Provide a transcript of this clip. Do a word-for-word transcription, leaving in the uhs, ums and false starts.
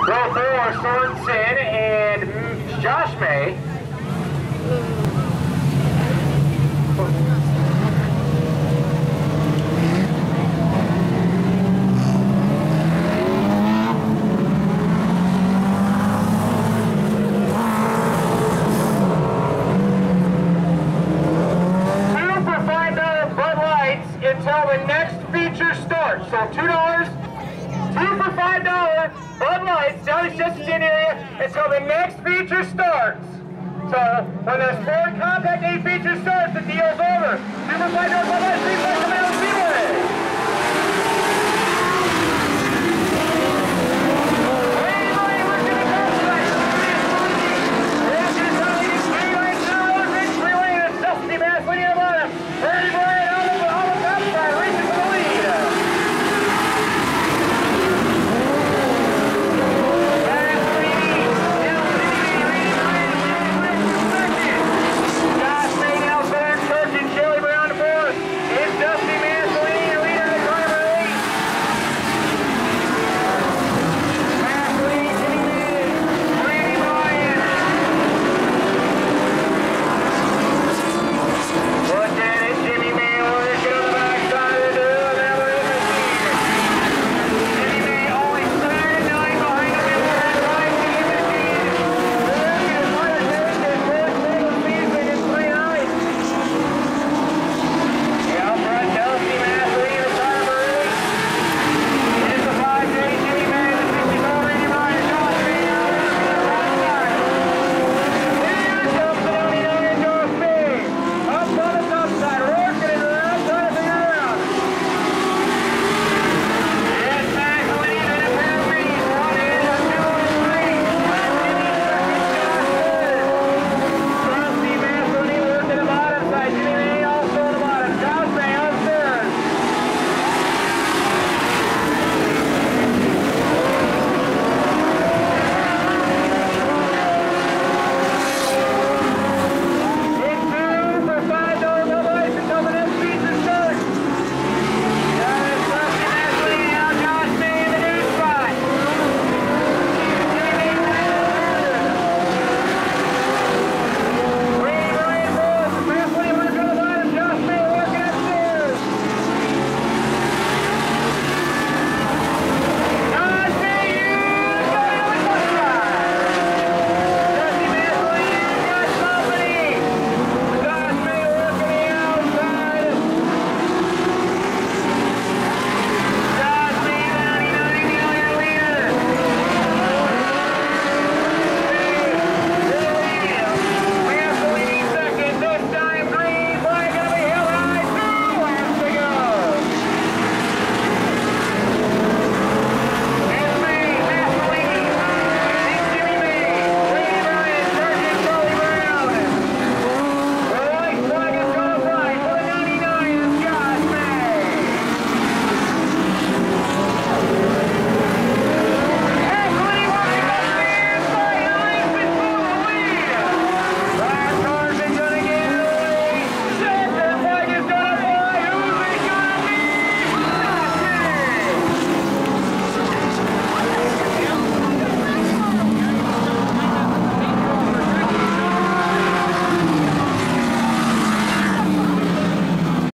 Row four, Sorensen and Josh May. Two for five dollar Bud Lights until the next feature starts. So two dollars, two for five dollars Bud Lights down the Chesterton area until the next feature starts. So when the Sport Compact A feature starts, the deal's over. Two for five dollars Bud Lights, please come out and see one.